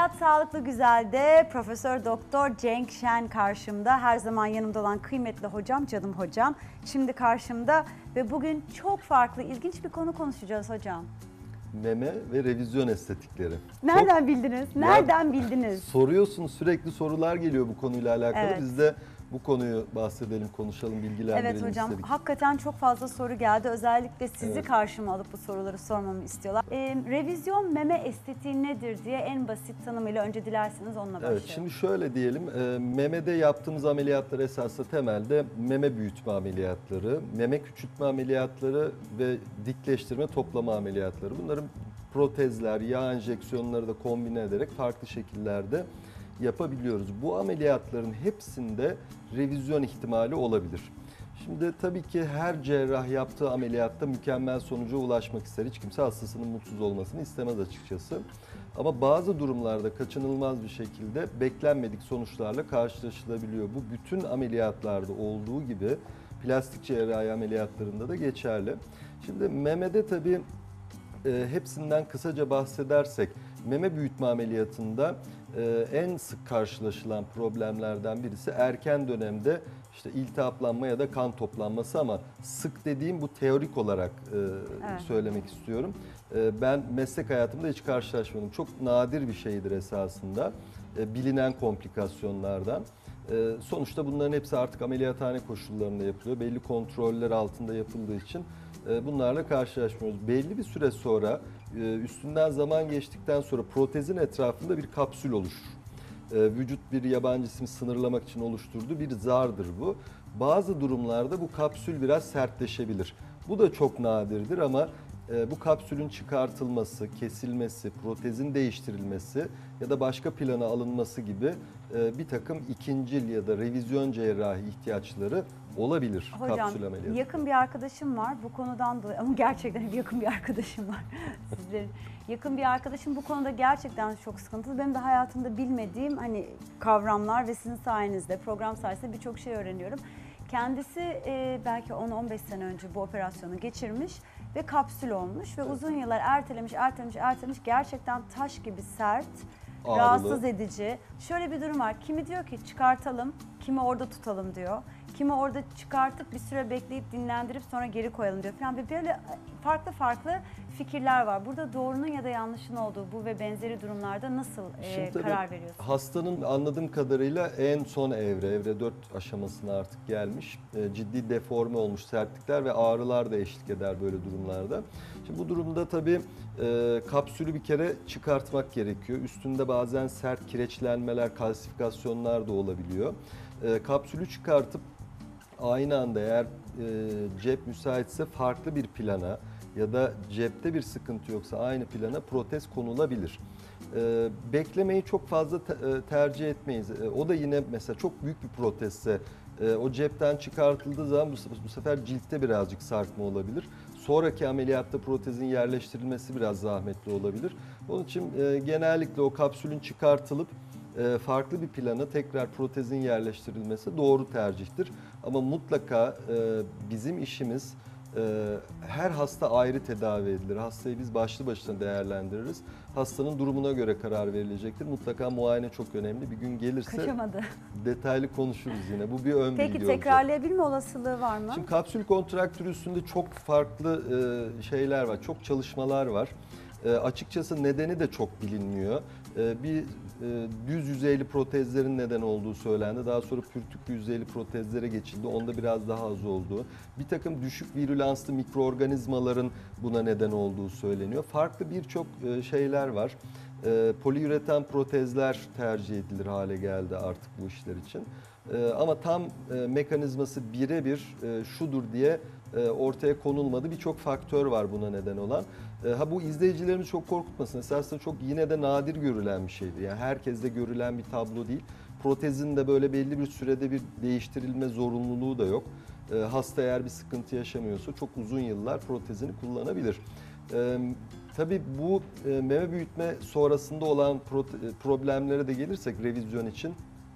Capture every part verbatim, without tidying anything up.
Hayat Sağlıklı Güzel'de Profesör Doktor Cenk Şen karşımda. Her zaman yanımda olan kıymetli hocam, canım hocam. Şimdi karşımda ve bugün çok farklı, ilginç bir konu konuşacağız hocam. Meme ve revizyon estetikleri. Nereden Çok, bildiniz? Nereden ya, bildiniz? Soruyorsunuz, sürekli sorular geliyor bu konuyla alakalı. Evet. Biz de bu konuyu bahsedelim, konuşalım, bilgilendirelim Evet hocam, istedik. hakikaten çok fazla soru geldi. Özellikle sizi Evet. karşıma alıp bu soruları sormamı istiyorlar. Ee, revizyon meme estetiği nedir diye en basit tanımıyla önce dilerseniz onunla başlayalım. Evet, şimdi şöyle diyelim, e, memede yaptığımız ameliyatlar esasında temelde meme büyütme ameliyatları, meme küçültme ameliyatları ve dikleştirme toplama ameliyatları. Bunların protezler, yağ enjeksiyonları da kombine ederek farklı şekillerde yapabiliyoruz. Bu ameliyatların hepsinde revizyon ihtimali olabilir. Şimdi tabii ki her cerrah yaptığı ameliyatta mükemmel sonuca ulaşmak ister. Hiç kimse hastasının mutsuz olmasını istemez açıkçası. Ama bazı durumlarda kaçınılmaz bir şekilde beklenmedik sonuçlarla karşılaşılabiliyor. Bu bütün ameliyatlarda olduğu gibi plastik cerrahi ameliyatlarında da geçerli. Şimdi memede tabii e, hepsinden kısaca bahsedersek, meme büyütme ameliyatında e, en sık karşılaşılan problemlerden birisi erken dönemde işte iltihaplanma ya da kan toplanması, ama sık dediğim bu teorik olarak e, Evet. söylemek istiyorum. E, ben meslek hayatımda hiç karşılaşmadım. Çok nadir bir şeydir esasında. E, bilinen komplikasyonlardan. E, sonuçta bunların hepsi artık ameliyathane koşullarında yapılıyor. Belli kontroller altında yapıldığı için e, bunlarla karşılaşmıyoruz. Belli bir süre sonra, e, üstünden zaman geçtikten sonra protezin etrafında bir kapsül oluşur. Vücut bir yabancı cismi sınırlamak için oluşturduğu bir zardır bu. Bazı durumlarda bu kapsül biraz sertleşebilir. Bu da çok nadirdir ama bu kapsülün çıkartılması, kesilmesi, protezin değiştirilmesi ya da başka plana alınması gibi bir takım ikincil ya da revizyon cerrahi ihtiyaçları olabilir. Hocam, kapsül ameliyatı. yakın bir arkadaşım var bu konudan dolayı, ama gerçekten yakın bir arkadaşım var sizlerin. Yakın bir arkadaşım bu konuda gerçekten çok sıkıntılı. Benim de hayatımda bilmediğim hani kavramlar ve sizin sayenizde, program sayesinde birçok şey öğreniyorum. Kendisi e, belki on on beş sene önce bu operasyonu geçirmiş ve kapsül olmuş ve Evet. uzun yıllar ertelemiş, ertelemiş, ertelemiş. Gerçekten taş gibi sert, Ağrılı. rahatsız edici. Şöyle bir durum var. Kimi diyor ki çıkartalım, kimi orada tutalım diyor. Kimi orada çıkartıp bir süre bekleyip dinlendirip sonra geri koyalım diyor falan. Ve böyle farklı farklı fikirler var. Burada doğrunun ya da yanlışın olduğu bu ve benzeri durumlarda nasıl e, karar veriyorsunuz? Hastanın anladığım kadarıyla en son evre, evre dört aşamasına artık gelmiş. E, ciddi deforme olmuş sertlikler ve ağrılar da eşlik eder böyle durumlarda. Şimdi bu durumda tabii e, kapsülü bir kere çıkartmak gerekiyor. Üstünde bazen sert kireçlenmeler, kalsifikasyonlar da olabiliyor. E, kapsülü çıkartıp aynı anda eğer e, cep müsaitse farklı bir plana ya da cepte bir sıkıntı yoksa aynı plana protez konulabilir. E, beklemeyi çok fazla te, e, tercih etmeyiz. E, o da yine mesela çok büyük bir protezse e, o cepten çıkartıldığı zaman bu, bu sefer ciltte birazcık sarkma olabilir. Sonraki ameliyatta protezin yerleştirilmesi biraz zahmetli olabilir. Onun için e, genellikle o kapsülün çıkartılıp e, farklı bir plana tekrar protezin yerleştirilmesi doğru tercihtir. Ama mutlaka e, bizim işimiz, e, her hasta ayrı tedavi edilir. Hastayı biz başlı başına değerlendiririz. Hastanın durumuna göre karar verilecektir. Mutlaka muayene çok önemli. Bir gün gelirse Kaçamadı. detaylı konuşuruz yine. Bu bir ön Peki bilgi olacak. tekrarlayabilme olasılığı var mı? Şimdi kapsül kontraktürü üstünde çok farklı e, şeyler var, çok çalışmalar var. E, açıkçası nedeni de çok bilinmiyor. E, bir e, düz yüzeyli protezlerin neden olduğu söylendi. Daha sonra pürtük yüzeyli protezlere geçildi. Onda biraz daha az olduğu. Bir takım düşük virülanslı mikroorganizmaların buna neden olduğu söyleniyor. Farklı birçok e, şeyler var. E, poliüretan protezler tercih edilir hale geldi artık bu işler için. E, ama tam e, mekanizması birebir e, şudur diye e, ortaya konulmadı. Birçok faktör var buna neden olan. E, ha bu izleyicilerimizi çok korkutmasın. Esasında çok yine de nadir görülen bir şeydi. Yani herkeste görülen bir tablo değil. Protezin de böyle belli bir sürede bir değiştirilme zorunluluğu da yok. E, hasta eğer bir sıkıntı yaşamıyorsa çok uzun yıllar protezini kullanabilir. E, tabii bu e, meme büyütme sonrasında olan problemlere de gelirsek revizyon için,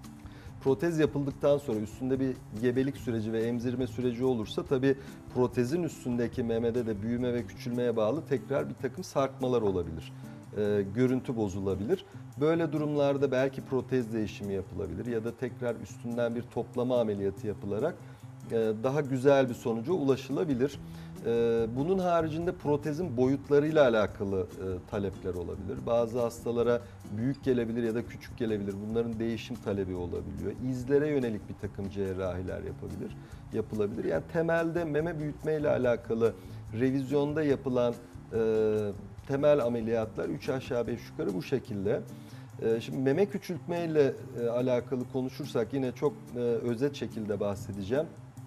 protez yapıldıktan sonra üstünde bir gebelik süreci ve emzirme süreci olursa tabii protezin üstündeki memede de büyüme ve küçülmeye bağlı tekrar bir takım sarkmalar olabilir. e, görüntü bozulabilir. Böyle durumlarda belki protez değişimi yapılabilir ya da tekrar üstünden bir toplama ameliyatı yapılarak e, daha güzel bir sonuca ulaşılabilir. E, bunun haricinde protezin boyutlarıyla alakalı e, talepler olabilir. Bazı hastalara büyük gelebilir ya da küçük gelebilir. Bunların değişim talebi olabiliyor. İzlere yönelik bir takım cerrahiler yapabilir, yapılabilir. Yani temelde meme büyütme ile alakalı revizyonda yapılan e, temel ameliyatlar üç aşağı beş yukarı bu şekilde. E, şimdi meme küçültme ile e, alakalı konuşursak yine çok e, özet şekilde bahsedeceğim.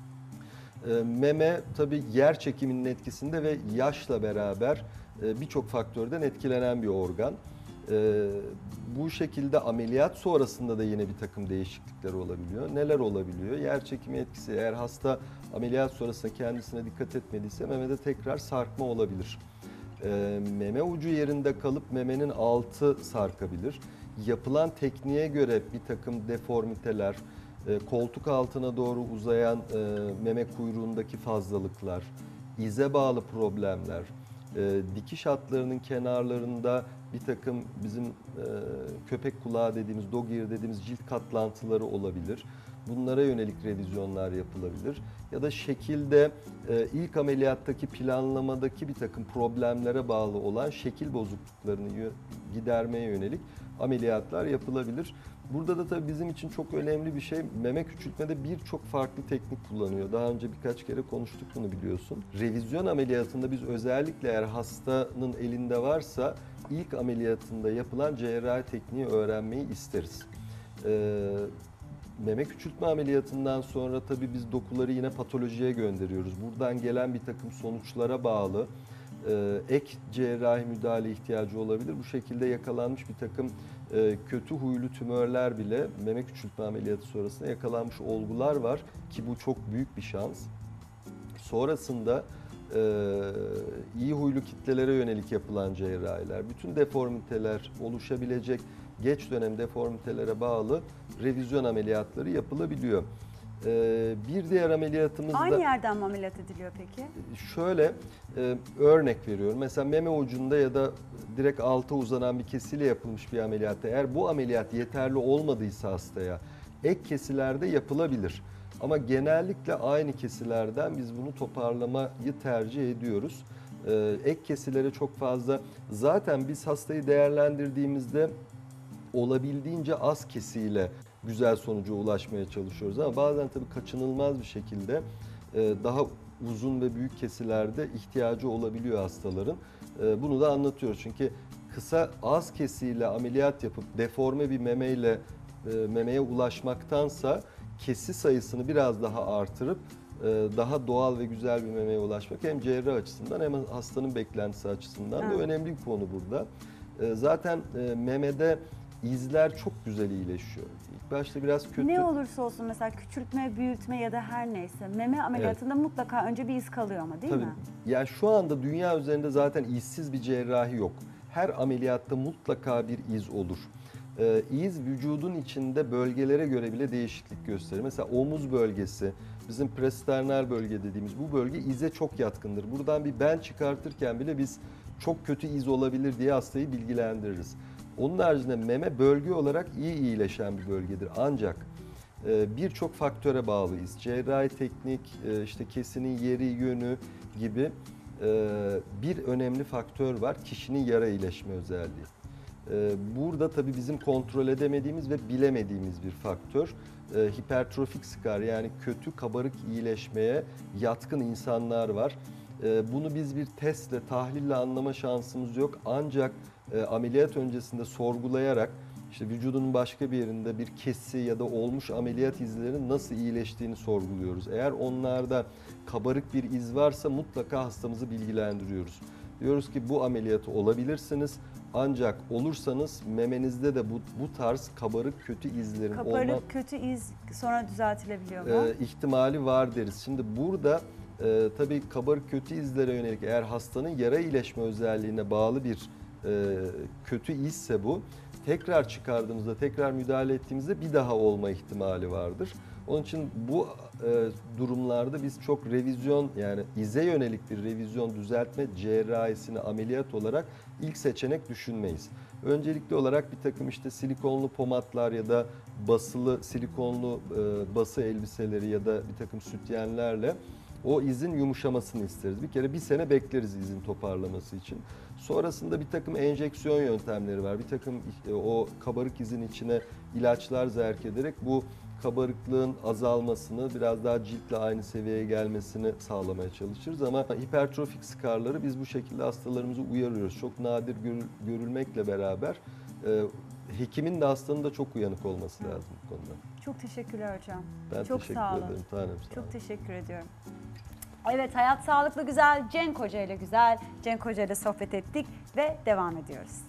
E, meme tabii yer çekiminin etkisinde ve yaşla beraber e, birçok faktörden etkilenen bir organ. E, bu şekilde ameliyat sonrasında da yine bir takım değişiklikler olabiliyor. Neler olabiliyor? Yer çekimi etkisi, eğer hasta ameliyat sonrasında kendisine dikkat etmediyse memede tekrar sarkma olabilir. E, meme ucu yerinde kalıp memenin altı sarkabilir. Yapılan tekniğe göre bir takım deformiteler, e, koltuk altına doğru uzayan e, meme kuyruğundaki fazlalıklar, ize bağlı problemler, e, dikiş hatlarının kenarlarında bir takım bizim e, köpek kulağı dediğimiz, dog ear dediğimiz cilt katlantıları olabilir. Bunlara yönelik revizyonlar yapılabilir. Ya da şekilde e, ilk ameliyattaki planlamadaki bir takım problemlere bağlı olan şekil bozukluklarını gidermeye yönelik ameliyatlar yapılabilir. Burada da tabii bizim için çok önemli bir şey, meme küçültmede birçok farklı teknik kullanıyor. Daha önce birkaç kere konuştuk bunu, biliyorsun. Revizyon ameliyatında biz özellikle eğer hastanın elinde varsa ilk ameliyatında yapılan cerrahi tekniği öğrenmeyi isteriz. Ee, meme küçültme ameliyatından sonra tabii biz dokuları yine patolojiye gönderiyoruz. Buradan gelen bir takım sonuçlara bağlı e, ek cerrahi müdahale ihtiyacı olabilir. Bu şekilde yakalanmış bir takım e, kötü huylu tümörler bile meme küçültme ameliyatı sonrasında yakalanmış olgular var ki bu çok büyük bir şans. Sonrasında e, iyi huylu kitlelere yönelik yapılan cerrahiler, bütün deformiteler, oluşabilecek geç dönem deformitelere bağlı revizyon ameliyatları yapılabiliyor. Ee, bir diğer ameliyatımız Aynı da yerden mi ameliyat ediliyor peki? şöyle, e, örnek veriyorum. Mesela meme ucunda ya da direkt alta uzanan bir kesiyle yapılmış bir ameliyatta eğer bu ameliyat yeterli olmadıysa hastaya ek kesilerde yapılabilir. Ama genellikle aynı kesilerden biz bunu toparlamayı tercih ediyoruz. Ee, ek kesilere çok fazla, zaten biz hastayı değerlendirdiğimizde olabildiğince az kesiyle güzel sonuca ulaşmaya çalışıyoruz ama bazen tabii kaçınılmaz bir şekilde e, daha uzun ve büyük kesilerde ihtiyacı olabiliyor hastaların. E, bunu da anlatıyoruz çünkü kısa az kesiyle ameliyat yapıp deforme bir memeyle e, memeye ulaşmaktansa kesi sayısını biraz daha artırıp e, daha doğal ve güzel bir memeye ulaşmak hem cerrah açısından hem hastanın beklentisi açısından da Evet. önemli bir konu burada. E, zaten e, memede İzler çok güzel iyileşiyor. İlk başta biraz kötü. Ne olursa olsun mesela küçültme, büyütme ya da her neyse meme ameliyatında evet. mutlaka önce bir iz kalıyor ama değil Tabii. mi? Yani şu anda dünya üzerinde zaten izsiz bir cerrahi yok. Her ameliyatta mutlaka bir iz olur. Ee, iz vücudun içinde bölgelere göre bile değişiklik gösterir. Mesela omuz bölgesi, bizim presternal bölge dediğimiz bu bölge ize çok yatkındır. Buradan bir ben çıkartırken bile biz çok kötü iz olabilir diye hastayı bilgilendiririz. Onun haricinde meme bölge olarak iyi iyileşen bir bölgedir. Ancak e, birçok faktöre bağlıyız. Cerrahi teknik, e, işte kesinin yeri, yönü gibi e, bir önemli faktör var. Kişinin yara iyileşme özelliği. E, burada tabii bizim kontrol edemediğimiz ve bilemediğimiz bir faktör. E, hipertrofik skar, yani kötü kabarık iyileşmeye yatkın insanlar var. E, bunu biz bir testle, tahlille anlama şansımız yok. Ancak E, ameliyat öncesinde sorgulayarak işte vücudunun başka bir yerinde bir kesi ya da olmuş ameliyat izlerinin nasıl iyileştiğini sorguluyoruz. Eğer onlarda kabarık bir iz varsa mutlaka hastamızı bilgilendiriyoruz. Diyoruz ki bu ameliyatı olabilirsiniz ancak olursanız memenizde de bu, bu tarz kabarık kötü izlerin Kabarık olma kötü iz sonra düzeltilebiliyor mu? E, ihtimali var deriz. Şimdi burada e, tabii kabarık kötü izlere yönelik eğer hastanın yara iyileşme özelliğine bağlı bir E, kötü izse bu tekrar çıkardığımızda tekrar müdahale ettiğimizde bir daha olma ihtimali vardır. Onun için bu e, durumlarda biz çok revizyon, yani ize yönelik bir revizyon düzeltme cerrahisini ameliyat olarak ilk seçenek düşünmeyiz. Öncelikli olarak bir takım işte silikonlu pomatlar ya da basılı silikonlu e, bası elbiseleri ya da bir takım sütyenlerle o izin yumuşamasını isteriz. Bir kere bir sene bekleriz izin toparlaması için. Sonrasında bir takım enjeksiyon yöntemleri var. Bir takım e, o kabarık izin içine ilaçlar zerk ederek bu kabarıklığın azalmasını, biraz daha ciltle aynı seviyeye gelmesini sağlamaya çalışırız. Ama hipertrofik skarları biz bu şekilde hastalarımızı uyarıyoruz. Çok nadir görülmekle beraber e, hekimin de hastanın da çok uyanık olması lazım bu konuda. Çok teşekkürler hocam. Ben çok teşekkür sağ olun. ederim tanem. Sağ Çok olun. teşekkür ediyorum. Evet, Hayat Sağlıklı Güzel, Cenk Hoca ile güzel, Cenk Hoca ile sohbet ettik ve devam ediyoruz.